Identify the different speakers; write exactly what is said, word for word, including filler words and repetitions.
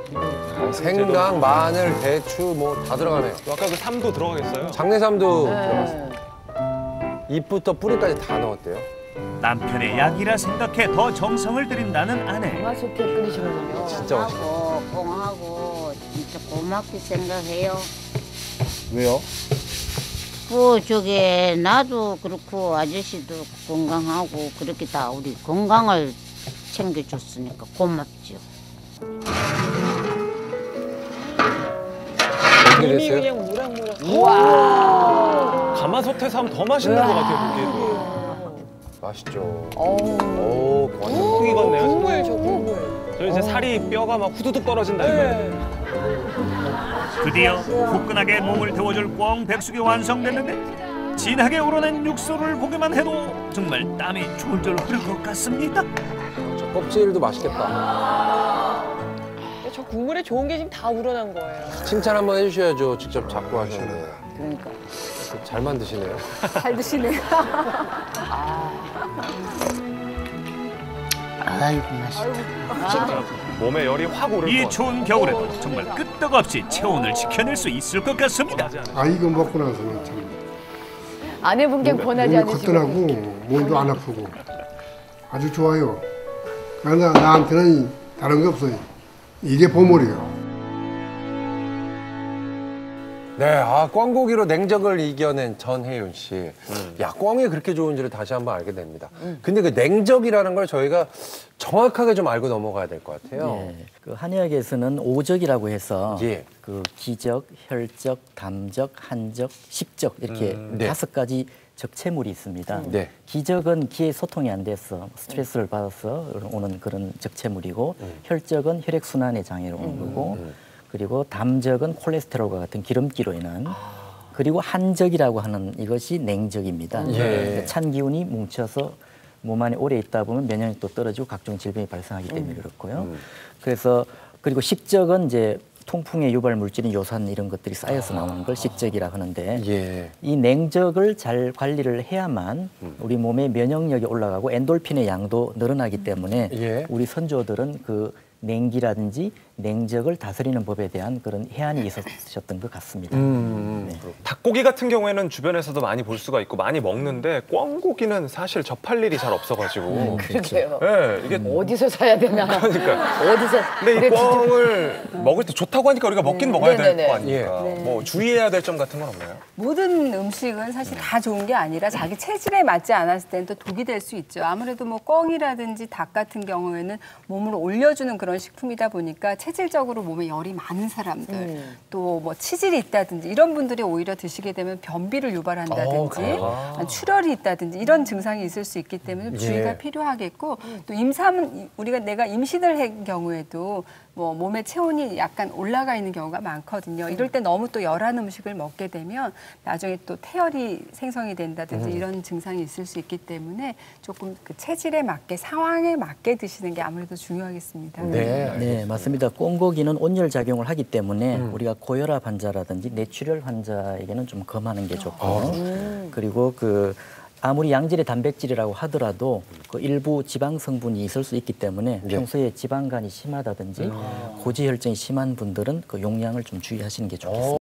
Speaker 1: 생강, 마늘, 대추 뭐 다 들어가네요.
Speaker 2: 아까 그 삼도 들어가겠어요?
Speaker 1: 장내삼도
Speaker 3: 네.
Speaker 1: 들어갔어요. 잎부터 뿌리까지 다 넣었대요.
Speaker 4: 남편의 약이라 생각해 더 정성을 들인다는 아내.
Speaker 3: 가마솥에 끓이시는군요.
Speaker 1: 진짜 맛있다.
Speaker 5: 하고 공하고 진짜 고맙게 생각해요.
Speaker 1: 왜요?
Speaker 5: 그 저게 나도 그렇고 아저씨도 건강하고 그렇게 다 우리 건강을 챙겨줬으니까 고맙죠.
Speaker 1: 어떻게
Speaker 3: 이미
Speaker 1: 됐어요?
Speaker 3: 그냥 무락무락. 우와.
Speaker 2: 가마솥에서 하면 더 맛있는 것 같아요, 보기에도.
Speaker 1: 맛있죠.
Speaker 3: 오.
Speaker 1: 오, 완전
Speaker 2: 푹 익었네요.
Speaker 3: 국물 저 국물.
Speaker 2: 저 이제 살이 뼈가 막 후두둑 떨어진다 이거예요.
Speaker 3: 네.
Speaker 4: 드디어 후끈하게 몸을 데워줄 꽝 백숙이 완성됐는데 진하게 우러낸 육수를 보기만 해도 정말 땀이 졸졸 흐를 것 같습니다.
Speaker 1: 저 껍질도 맛있겠다.
Speaker 3: 저 국물에 좋은 게 지금 다 우러난 거예요.
Speaker 1: 칭찬 한번 해주셔야죠. 직접 잡고 하셨는데.
Speaker 5: 그러니까
Speaker 1: 잘 만드시네요.
Speaker 3: 잘 드시네요.
Speaker 5: 아이고 맛있다.
Speaker 2: 몸에 열이 확 오를 것
Speaker 4: 이
Speaker 2: 같아요.
Speaker 4: 추운 겨울에도 정말 끄떡없이 체온을 지켜낼 수 있을 것 같습니다.
Speaker 6: 아 이거 먹고 나서는 참
Speaker 3: 아내분께 권하지
Speaker 6: 몸이
Speaker 3: 않으시고.
Speaker 6: 거뜬하고 몸도 안 아프고 아주 좋아요. 그러나 나한테는 다른 거 없어요. 이게 보물이에요.
Speaker 1: 네, 아 꽝고기로 냉적을 이겨낸 전혜윤 씨.
Speaker 2: 음.
Speaker 1: 야, 꽝이 그렇게 좋은지를 다시 한번 알게 됩니다. 근데 그 냉적이라는 걸 저희가 정확하게 좀 알고 넘어가야 될 것 같아요.
Speaker 7: 예, 그 한의학에서는 오적이라고 해서
Speaker 1: 예.
Speaker 7: 그 기적, 혈적, 담적, 한적, 식적 이렇게
Speaker 1: 음, 네.
Speaker 7: 다섯 가지 적체물이 있습니다.
Speaker 1: 네.
Speaker 7: 기적은 기의 소통이 안 돼서 스트레스를 받아서 오는 그런 적체물이고
Speaker 1: 음.
Speaker 7: 혈적은 혈액 순환의 장애로 오는 거고 그리고 담적은 콜레스테롤과 같은 기름기로 인한 그리고 한적이라고 하는 이것이 냉적입니다.
Speaker 1: 예.
Speaker 7: 찬 기운이 뭉쳐서 몸 안에 오래 있다 보면 면역력도 떨어지고 각종 질병이 발생하기 때문에 그렇고요. 그래서 그리고 식적은 이제 통풍의 유발 물질인 요산 이런 것들이 쌓여서 나오는 걸 식적이라 하는데
Speaker 1: 예.
Speaker 7: 이 냉적을 잘 관리를 해야만 우리 몸의 면역력이 올라가고 엔돌핀의 양도 늘어나기 때문에
Speaker 1: 예.
Speaker 7: 우리 선조들은 그 냉기라든지 냉적을 다스리는 법에 대한 그런 해안이 있으셨던 것 같습니다.
Speaker 1: 음,
Speaker 7: 네.
Speaker 2: 닭고기 같은 경우에는 주변에서도 많이 볼 수가 있고 많이 먹는데 꽝고기는 사실 접할 일이 잘 없어가지고.
Speaker 3: 그러게요.
Speaker 2: 네, 이게
Speaker 3: 어디서 사야 되나.
Speaker 2: 그러니까.
Speaker 3: 어디서.
Speaker 2: 근데 이
Speaker 3: 그래, 진짜.
Speaker 2: 꽝을 먹을 때 좋다고 하니까 우리가 먹긴 먹어야 될
Speaker 3: 네네네.
Speaker 2: 거 아닙니까?
Speaker 8: 네.
Speaker 2: 뭐 주의해야 될 점 같은 건 없나요?
Speaker 8: 모든 음식은 사실 다 좋은 게 아니라 자기 체질에 맞지 않았을 때는 또 독이 될 수 있죠. 아무래도 뭐 꿩이라든지 닭 같은 경우에는 몸을 올려주는 그런 식품이다 보니까 체질적으로 몸에 열이 많은 사람들
Speaker 3: 음.
Speaker 8: 또 뭐 치질이 있다든지 이런 분들이 오히려 드시게 되면 변비를
Speaker 1: 어,
Speaker 8: 유발한다든지
Speaker 1: 그래요?
Speaker 8: 아니, 출혈이 있다든지 이런 증상이 있을 수 있기 때문에 좀 주의가
Speaker 1: 예.
Speaker 8: 필요하겠고 또 임산은 우리가 내가 임신을 한 경우에도 뭐 몸의 체온이 약간 올라가 있는 경우가 많거든요. 이럴 때 너무 또 열한 음식을 먹게 되면 나중에 또 태열이 생성이 된다든지 이런 증상이 있을 수 있기 때문에 조금 그 체질에 맞게 상황에 맞게 드시는 게 아무래도 중요하겠습니다.
Speaker 1: 네.
Speaker 7: 네, 맞습니다. 꽁고기는 온열 작용을 하기 때문에 우리가 고혈압 환자라든지 뇌출혈 환자에게는 좀 검하는 게 좋고 그리고 그 아무리 양질의 단백질이라고 하더라도 그 일부 지방 성분이 있을 수 있기 때문에
Speaker 1: 네.
Speaker 7: 평소에 지방간이 심하다든지 고지혈증이 심한 분들은 그 용량을 좀 주의하시는 게 좋겠습니다.